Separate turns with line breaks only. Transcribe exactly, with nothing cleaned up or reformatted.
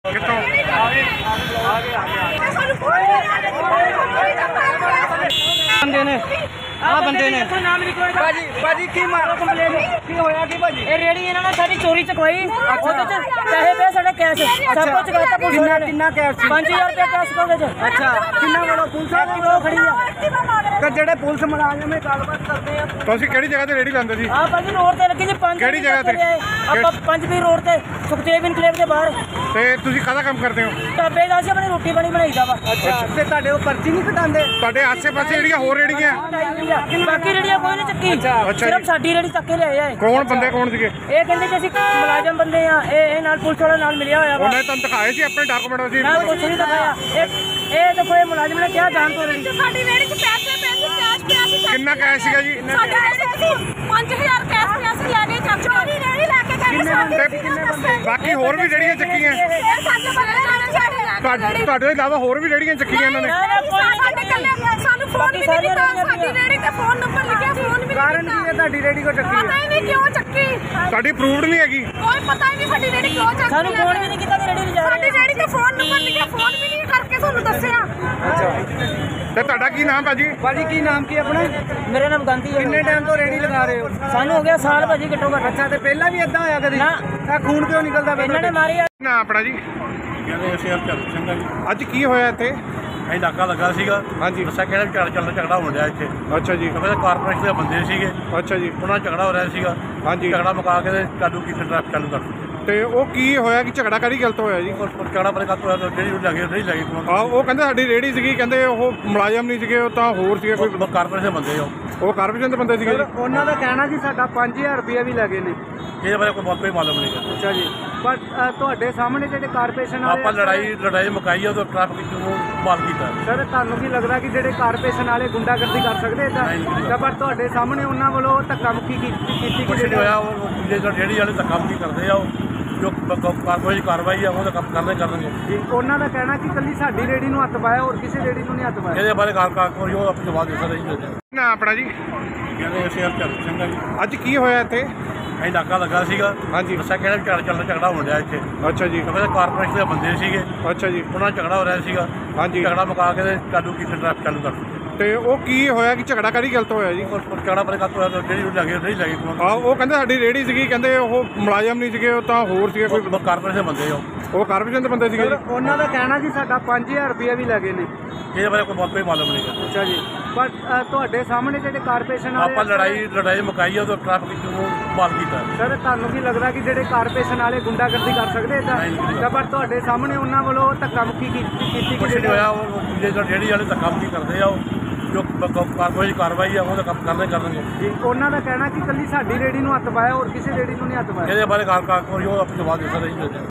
कितों
बंदे ने आ बंदे ने
भाजी भाजी की मारो कंप्लेन की होया की भाजी
ਇਹ ਰੇੜੀ ਇਹਨਾਂ ਨੇ ਸਾਡੀ ਚੋਰੀ ਚਕਵਾਈ ਉਹਦੇ ਚ ਪੈਸੇ ਪਏ ਸਾਡੇ ਕੈਸ਼ ਸਭ ਕੁਝ ਚਕਾਤਾ ਪੁਲਿਸ
ਕਿੰਨਾ
ਨੇ
ਕਿੰਨਾ ਕੈਸ਼ ਸੀ
ਪੰਜ ਹਜ਼ਾਰ ਰੁਪਏ ਕੈਸ਼ ਕੋਲ ਚ
ਅੱਛਾ ਕਿੰਨਾ ਵਾਲਾ ਪੁਲਿਸ ਆ
ਉਹ ਖੜੀ ਆ
ਤੇ ਜਿਹੜੇ ਪੁਲਿਸ ਮੁਲਾਜ਼ਮ ਇਹ ਗੱਲਬਾਤ ਕਰਦੇ ਆ
ਤੁਸੀਂ ਕਿਹੜੀ ਜਗ੍ਹਾ ਤੇ ਰੇੜੀ ਲਾਉਂਦੇ ਸੀ?
ਆ ਭਾਜੀ ਰੋਡ ਤੇ ਲੱਗੀ ਜੀ ਪੰਜ
ਕਿਹੜੀ ਜਗ੍ਹਾ ਤੇ?
ਆਪਾਂ ਪੰਜ ਵੀ ਰੋਡ ਤੇ ਸੁਖਦੇਵ ਇਨਕਲੇਵ ਦੇ ਬਾਹਰ
ਤੇ ਤੁਸੀਂ ਕਾਹਦਾ ਕੰਮ ਕਰਦੇ ਹੋ?
ਢਾਬੇ ਦਾ ਸੀ ਆਪਣੀ ਰੋਟੀ ਪਾਣੀ ਬਣਾਈਦਾ ਵਾ
ਅੱਛਾ ਤੇ ਤੁਹਾਡੇ ਉਹ ਪਰਚੀ ਨਹੀਂ ਕਟਾਉਂਦੇ
ਤੁਹਾਡੇ ਆਸੇ-ਪਾਸੇ ਜਿਹੜੀਆਂ ਹੋਰ ਰੇੜੀਆਂ
ਬਾਕੀ ਰੇੜੀਆਂ ਕੋਈ ਨਹੀਂ ਚੱਕੀ
ਅੱਛਾ
ਸਿਰਫ
ਜੀ।
ਸਾਡੀ ਰੇੜੀ ਚੱਕੇ ਲਿਆਏ ਆ
ਕੌਣ ਬੰਦੇ ਕੌਣ ਸੀਗੇ?
ਇਹ ਕਹਿੰਦੇ ਕਿ ਅਸੀਂ ਮੁਲਾਜ਼ਮ ਬੰਦੇ ਆ ਇਹ ਇਹ ਨਾਲ ਪੁਲਿਸ ਵਾਲਾ ਨਾਲ ਮਿਲਿਆ ਹੋਇਆ ਵਾ
ਉਹਨੇ ਤੁਹਾਨੂੰ ਦਿਖਾਏ ਸੀ ਆਪਣੇ ਡਾਕੂਮੈਂਟ ਸੀ?
ਨਾ ਕੁਛ ਨਹੀਂ ਦਿਖਾਇਆ ਇਹ ਇਹ ਦੇਖੋ ਇਹ ਮੁਲਾਜ਼ਮ ਨੇ ਕਿਹਾ ਜਾਣ ਤੋਂ ਰੇੜੀ
ਸਾਡੀ ਰੇੜੀ 'ਚ ਪੈਸੇ ਪੈਸੇ ਕੈਸ਼ ਪਿਆ ਸੀ
ਕਿੰਨਾ ਕੈਸ਼ ਸੀਗਾ ਜੀ?
ਸਾਡਾ ਪੰਜ ਹਜ਼ਾਰ ਕੈਸ਼ ਪਿਆ ਸੀ ਲੈ ਕੇ ਚੱਕ ਚੋਰੀ ਰੇੜੀ ਲੈ ਕੇ ਗਏ
ਤੇ ਬਾਕੀ ਹੋਰ ਵੀ ਜਿਹੜੀਆਂ ਚੱਕੀਆਂ
ਇਹ ਸਾਡੇ ਬੰਦੇ ਜਾਣੇ ਸਾਡੇ ਲੈ ਕੇ
ਤੁਹਾਡੇ ਤੁਹਾਡੇ ਤੋਂ ਇਲਾਵਾ ਹੋਰ ਵੀ ਜਿਹੜੀਆਂ ਚੱਕੀਆਂ ਇਹਨਾਂ ਨੇ?
ਸਾਡੇ ਕੱਲੇ ਸਾਨੂੰ ਫੋਨ ਵੀ ਨਹੀਂ ਕੀਤਾ ਸਾਡੀ ਰੇੜੀ ਤੇ ਫੋਨ ਨੰਬਰ ਲਿਖਿਆ ਫੋਨ ਵੀ
ਕਾਰਨ ਕੀ ਹੈ ਤੁਹਾਡੀ ਰੇੜੀ ਕੋ ਚੱਕੀ
ਪਤਾ ਹੀ ਨਹੀਂ ਕਿਉਂ ਚੱਕੀ
ਤੁਹਾਡੀ ਪ੍ਰੂਫਡ ਨਹੀਂ ਹੈਗੀ?
ਕੋਈ ਪਤਾ ਹੀ ਨਹੀਂ ਸਾਡੀ ਰੇੜੀ ਕਿਉਂ ਚੱਕੀ
ਸਾਨੂੰ ਫੋਨ ਵੀ ਨਹੀਂ ਕੀਤਾ ਕਿ ਰੇੜੀ ਲਿਜਾ
ਸਾਡੀ ਰੇੜੀ ਤੇ ਫੋਨ ਨੰਬਰ ਲਿਖਿਆ ਫੋਨ ਵੀ ਨਹੀਂ ਕਰਕੇ ਸਾਨੂੰ ਦੱਸਿਆ
ਤੇ ਤੁਹਾਡਾ ਕੀ ਨਾਮ ਭਾਜੀ?
ਭਾਜੀ ਕੀ ਨਾਮ ਕੀ ਆਪਣਾ
ਮੇਰਾ ਨਾਮ ਗਾਂਧੀ ਹੈ
ਕਿੰਨੇ ਟਾਈਮ ਤੋਂ ਰੇੜੀ ਲਗਾ ਰਹੇ ਹੋ?
ਸਾਨੂੰ ਹੋ ਗਿਆ ਸਾਲ ਭਾਜੀ ਘੱਟੋ ਘੱਟ
ਅੱਛਾ ਤੇ ਪਹਿਲਾਂ ਵੀ ਇਦਾਂ ਹੋਇਆ ਕਦੀ
ਨਾ।
ਤਾਂ ਖੂਨ ਕਿਉਂ ਨਿਕਲਦਾ ਪਿਆ
ਇਹਨਾਂ ਨੇ ਮਾਰੀ ਆ
ਨਾ ਆਪਣਾ ਜੀ
ਕਹਿੰਦੇ ਅਸੀਂ ਹਰ ਚੰਗਾ ਜੀ
ਅੱਜ ਕੀ ਹੋਇਆ ਇੱਥੇ?
ਅਸੀਂ ਨਾਕਾ ਲੱਗਾ ਸੀਗਾ
ਹਾਂਜੀ।
ਦੱਸਿਆ ਕਹਿੰਦਾ ਝੜ ਚੱਲਦਾ ਝਗੜਾ ਹੋਣ ਡਿਆ ਇੱਥੇ
ਅੱਛਾ ਜੀ
ਕਹਿੰਦੇ ਕਾਰਪੋਰੇਸ਼ਨ ਦੇ ਬੰਦੇ ਸੀਗੇ
ਅੱਛਾ ਜੀ
ਉਹਨਾਂ ਨਾਲ ਝਗੜਾ ਹੋ ਰਿਹਾ ਸੀਗਾ
ਹਾਂਜੀ।
ਝਗੜਾ ਮੁਕਾ ਕੇ ਤੇ ਚਾਲੂ ਕੀਤੀ ਟ੍ਰੈਫਿਕ ਚਾਲੂ ਕਰ ਦਿੱਤੀ
ਤੇ ਉਹ ਕੀ ਹੋਇਆ ਕਿ ਝਗੜਾ ਕਰੀ ਗਲਤ ਹੋਇਆ ਜੀ?
ਉਸ ਕੋਲ ਝਗੜਾ ਪਰੇ ਕੱਟ ਹੋਇਆ ਜਿਹੜੀ ਉਹ ਲੱਗੇ ਨਹੀਂ ਲੱਗੇ
ਆ ਉਹ ਕਹਿੰਦੇ ਸਾਡੀ ਰੇੜੀ ਸੀਗੀ, ਕਹਿੰਦੇ ਉਹ ਮੁਲਾਜ਼ਮ ਨਹੀਂ ਸੀਗੇ, ਉਹ ਤਾਂ ਹੋਰ ਸੀਗੇ ਕੋਈ
ਕਾਰਪੋਰੇਸ਼ਨ ਦੇ ਬੰਦੇ ਹੋ
ਉਹ ਕਾਰਪੋਰੇਸ਼ਨ ਦੇ ਬੰਦੇ ਸੀਗੇ ਜੀ?
ਉਹਨਾਂ ਦਾ ਕਹਿਣਾ ਜੀ ਸਾਡਾ ਪੰਜ ਹਜ਼ਾਰ ਰੁਪਏ ਵੀ ਲੱਗੇ ਨੇ
ਇਹਦੇ ਬਾਰੇ ਕੋਈ ਕੋਈ ਮਾਲੂਮ ਨਹੀਂ ਗਾ।
ਅੱਛਾ ਜੀ ਪਰ ਅ, ਤੁਹਾਡੇ ਸਾਹਮਣੇ ਜਿਹੜੇ ਕਾਰਪੋਰੇਸ਼ਨ ਵਾਲੇ
ਆਪਾਂ ਲੜਾਈ ਲੜਾਈ ਮੁਕਾਈ ਆ ਤਾਂ ਟ੍ਰੈਫਿਕ ਨੂੰ ਮਾਲ ਕੀਤਾ
ਸਰ ਤੁਹਾਨੂੰ ਕੀ ਲੱਗਦਾ ਕਿ ਜਿਹੜੇ ਕਾਰਪੋਰੇਸ਼ਨ ਵਾਲੇ ਗੁੰਡਾਗਰਦੀ ਕਰ ਸਕਦੇ
ਨਹੀਂ, ਨਹੀਂ।
ਇਦਾਂ ਪਰ ਤੁਹਾਡੇ ਸਾਹਮਣੇ ਉਹਨਾਂ ਵੱਲੋਂ ਧੱਕਾ ਮੁੱਕੀ ਕੀਤੀ ਕੀਤੀ
ਕੁਛ ਨਹੀਂ ਹੋਇਆ ਉਹ ਜਿਹੜੇ ਜਿਹੜੀ ਵਾਲੇ ਤਾਂ ਕੰਮ ਕੀ ਕਰਦੇ ਆ ਉਹ ਜੋ ਕਾਰਪੋਰੇਸ਼ਨ ਦੀ ਕਾਰਵਾਈ ਆ ਉਹ ਤਾਂ ਕੰਮ ਕਰਨੇ ਕਰਨਗੇ
ਜੀ ਉਹਨਾਂ ਦਾ ਕਹਿਣਾ ਕਿ ਕੱਲੀ ਸਾਡੀ ਰੇੜੀ ਨੂੰ ਹੱਥ ਪਾਇਆ ਹੋਰ ਕਿਸੇ ਰੇੜੀ ਨੂੰ ਨਹੀਂ ਹੱਥ ਪਾਇਆ
ਇਹਦੇ ਬਾਰੇ ਕਾਰ ਕੋਈ ਉਹ ਆਪਣੀ ਜਵਾਬ ਦੇ ਸਕਦਾ ਨਹੀਂ
ਨਾ ਆਪਣਾ ਜੀ
ਕਹਿੰਦੇ ਅਸੀਂ ਹਰ ਚੰਗਾ ਜੀ
ਅੱਜ ਕੀ ਹੋਇਆ ਇੱਥੇ?
ਅਸੀਂ ਨਾਕਾ ਲੱਗਾ ਸੀਗਾ
ਹਾਂਜੀ।
ਦੱਸਿਆ ਕਹਿੰਦਾ ਝੜ ਚੱਲਦਾ ਝਗੜਾ ਹੋਣ ਡਿਆ ਇੱਥੇ
ਅੱਛਾ ਜੀ
ਕਹਿੰਦੇ ਕਾਰਪੋਰੇਸ਼ਨ ਦੇ ਬੰਦੇ ਸੀਗੇ
ਅੱਛਾ ਜੀ
ਉਹਨਾਂ ਨਾਲ ਝਗੜਾ ਹੋ ਰਿਹਾ ਸੀਗਾ
ਹਾਂਜੀ।
ਝਗੜਾ ਮੁਕਾ ਕੇ ਤੇ ਚਾਲੂ ਕੀਤੀ ਟ੍ਰੈਫਿਕ ਚਾਲੂ ਕਰ ਦਿੱਤੀ
ਤੇ ਉਹ ਕੀ ਹੋਇਆ ਕਿ ਝਗੜਾ ਕਰੀ ਗਲਤ ਹੋਇਆ ਜੀ?
ਉਸ ਕੋਲ ਝਗੜਾ ਪਰੇ ਕੱਟ ਹੋਇਆ ਜਿਹੜੀ ਉਹ ਲੱਗੇ ਨਹੀਂ ਲੱਗੇ
ਆ ਉਹ ਕਹਿੰਦੇ ਸਾਡੀ ਰੇੜੀ ਸੀਗੀ, ਕਹਿੰਦੇ ਉਹ ਮੁਲਾਜ਼ਮ ਨਹੀਂ ਸੀਗੇ, ਉਹ ਤਾਂ ਹੋਰ ਸੀਗੇ ਕੋਈ
ਕਾਰਪੋਰੇਸ਼ਨ ਦੇ ਬੰਦੇ ਹੋ
ਉਹ ਕਾਰਪੋਰੇਸ਼ਨ ਦੇ ਬੰਦੇ ਸੀਗੇ ਜੀ?
ਉਹਨਾਂ ਦਾ ਕਹਿਣਾ ਜੀ ਸਾਡਾ ਪੰਜ ਹਜ਼ਾਰ ਰੁਪਏ ਵੀ ਲੱਗੇ ਨੇ
ਇਹਦੇ ਬਾਰੇ ਕੋਈ ਕੋਈ ਮਾਲੂਮ ਨਹੀਂ ਗਾ।
ਅੱਛਾ ਜੀ ਪਰ ਅ, ਤੁਹਾਡੇ ਸਾਹਮਣੇ ਜਿਹੜੇ ਕਾਰਪੋਰੇਸ਼ਨ ਵਾਲੇ
ਆਪਾਂ ਲੜਾਈ ਲੜਾਈ ਮੁਕਾਈ ਆ ਤਾਂ ਟ੍ਰੈਫਿਕ ਨੂੰ ਮਾਲ ਕੀਤਾ
ਸਰ ਤੁਹਾਨੂੰ ਕੀ ਲੱਗਦਾ ਕਿ ਜਿਹੜੇ ਕਾਰਪੋਰੇਸ਼ਨ ਵਾਲੇ ਗੁੰਡਾਗਰਦੀ ਕਰ ਸਕਦੇ ਇਦਾਂ
ਨਹੀਂ, ਨਹੀਂ।
ਤਾਂ ਪਰ ਤੁਹਾਡੇ ਸਾਹਮਣੇ ਉਹਨਾਂ ਵੱਲੋਂ ਧੱਕਾ ਮੁੱਕੀ ਕੀਤੀ ਕੀਤੀ
ਕੁਛ ਨਹੀਂ ਹੋਇਆ ਉਹ ਜਿਹੜੇ ਜਿਹੜੀ ਵਾਲੇ ਤਾਂ ਕੰਮ ਕੀ ਕਰਦੇ ਆ ਉਹ ਜੋ ਕਾਰਪੋਰੇਸ਼ਨ ਦੀ ਕਾਰਵਾਈ ਆ ਉਹ ਤਾਂ ਕੰਮ ਕਰਨੇ ਕਰਨਗੇ
ਜੀ ਉਹਨਾਂ ਦਾ ਕਹਿਣਾ ਕਿ ਕੱਲੀ ਸਾਡੀ ਰੇੜੀ ਨੂੰ ਹੱਥ ਪਾਇਆ ਹੋਰ ਕਿਸੇ ਰੇੜੀ ਨੂੰ ਨਹੀਂ ਹੱਥ ਪਾਇਆ
ਇਹਦੇ ਬਾਰੇ ਕਾਰ ਕੋਈ ਉਹ ਆਪਣੀ ਜਵਾਬ ਦੇ ਸਕਦਾ ਨਹੀਂ